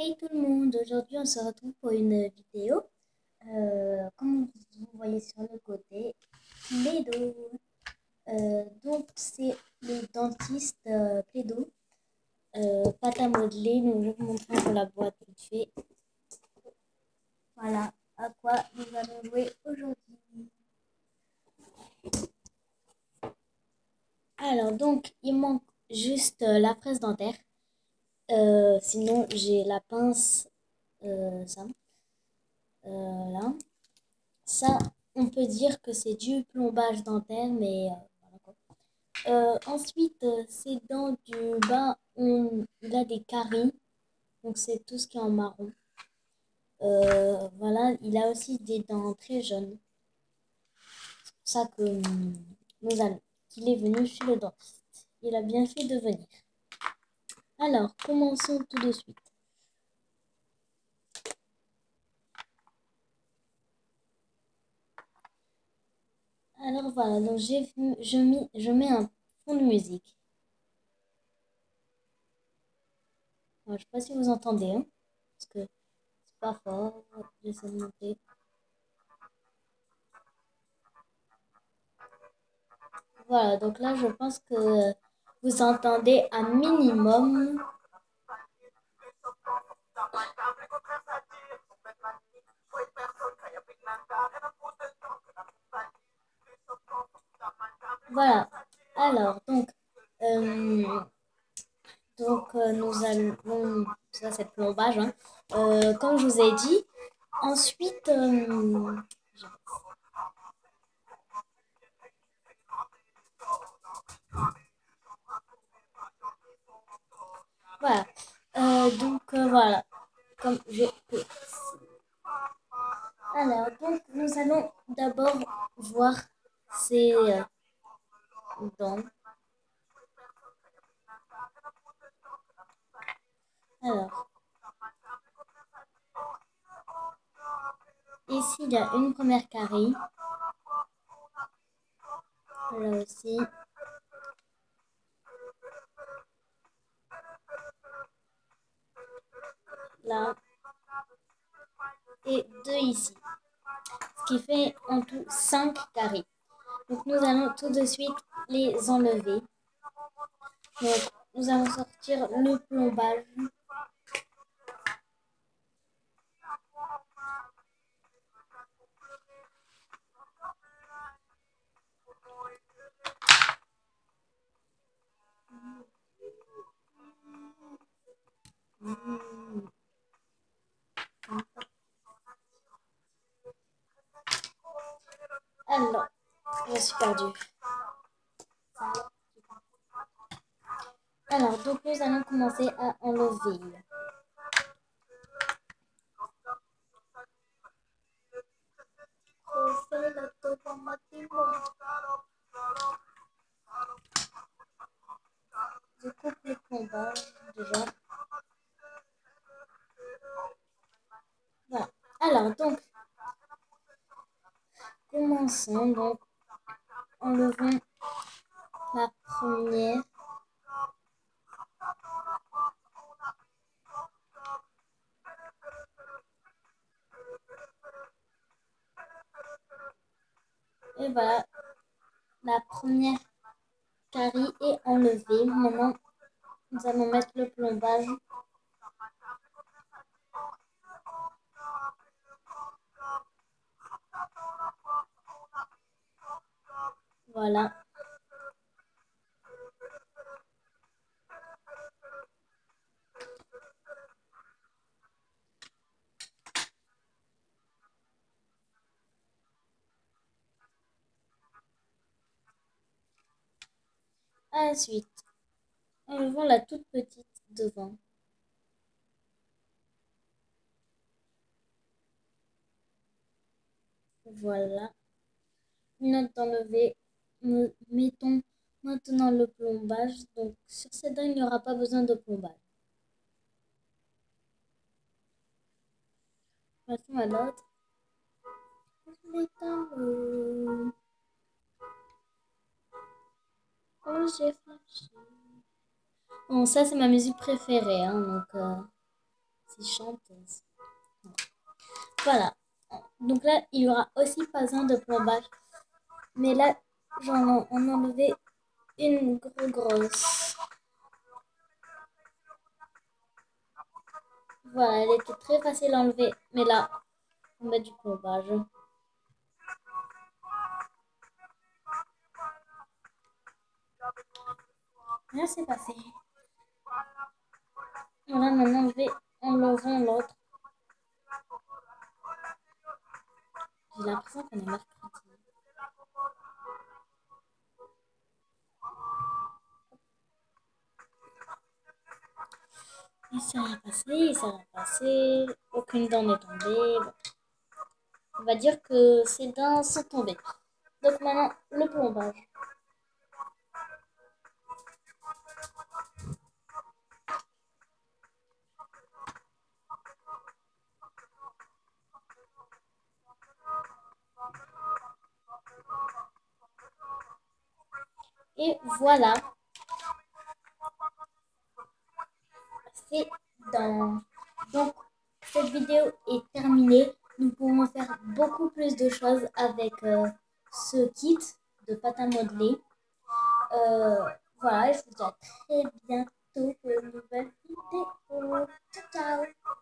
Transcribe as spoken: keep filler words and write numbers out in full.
Hey tout le monde, aujourd'hui on se retrouve pour une vidéo. Euh, comme vous voyez sur le côté, Play-Doh. Euh, donc c'est le dentiste euh, Play-Doh. Euh, pâte à modeler, nous je vais vous montrer un peu la boîte vite fait. Voilà à quoi nous allons jouer aujourd'hui. Alors donc il manque juste euh, la fraise dentaire. Euh, sinon j'ai la pince, euh, ça, euh, là. Ça, on peut dire que c'est du plombage dentaire, mais euh, voilà quoi. Euh, ensuite, euh, ses dents du bas, on, il a des caries, donc c'est tout ce qui est en marron. Euh, voilà, il a aussi des dents très jaunes. C'est pour ça que hum, nous allons, qu'il est venu chez le dentiste. Il a bien fait de venir. Alors, commençons tout de suite. Alors voilà, donc j'ai, je, mis, je mets un fond de musique. Alors, je ne sais pas si vous entendez, hein, parce que c'est pas fort. J'essaie de monter. Voilà, donc là, je pense que vous entendez un minimum. Voilà. Alors, donc, euh, donc euh, nous allons. Ça, c'est le plombage, hein. Euh, comme je vous ai dit. Ensuite, euh, voilà. Euh, donc, euh, voilà. Comme je peux. Alors, donc, nous allons d'abord voir ces euh, dents. Alors, ici, il y a une première carie. Là aussi. Là. Et deux ici. Ce qui fait en tout cinq carrés. Donc nous allons tout de suite les enlever. Donc nous allons sortir le plombage. Alors, je suis perdue. Alors, donc nous allons commencer à enlever. Je coupe le plombage déjà. Voilà. Alors, donc, commençons. Donc, enlevons la première. Et voilà, la première carie est enlevée. Maintenant, nous allons mettre le plombage. Voilà. Ensuite, enlevons la toute petite devant. Voilà. Une autre d'enlever. Nous mettons maintenant le plombage. Donc, sur ces dents, il n'y aura pas besoin de plombage. Passons à l'autre. Oh, j'ai flashé. Bon, ça, c'est ma musique préférée. Hein, donc, euh, C'est chanteuse. Voilà. Donc là, il y aura aussi pas besoin de plombage. Mais là, j'en ai enlevé une gros grosse. Voilà, elle était très facile à enlever. Mais là, on met du plombage. Rien s'est passé. Voilà, maintenant je vais enlever l'autre. J'ai l'impression qu'on est mercredi. Il s'est rien passé, il s'est rien passé. Aucune dent n'est tombée. Bon. On va dire que ces dents sont tombées. Donc maintenant, le plombage. Et voilà, c'est dans. Donc, cette vidéo est terminée. Nous pourrons faire beaucoup plus de choses avec euh, ce kit de pâte à modeler. Euh, voilà, je vous dis à très bientôt pour une nouvelle vidéo. Ciao, ciao!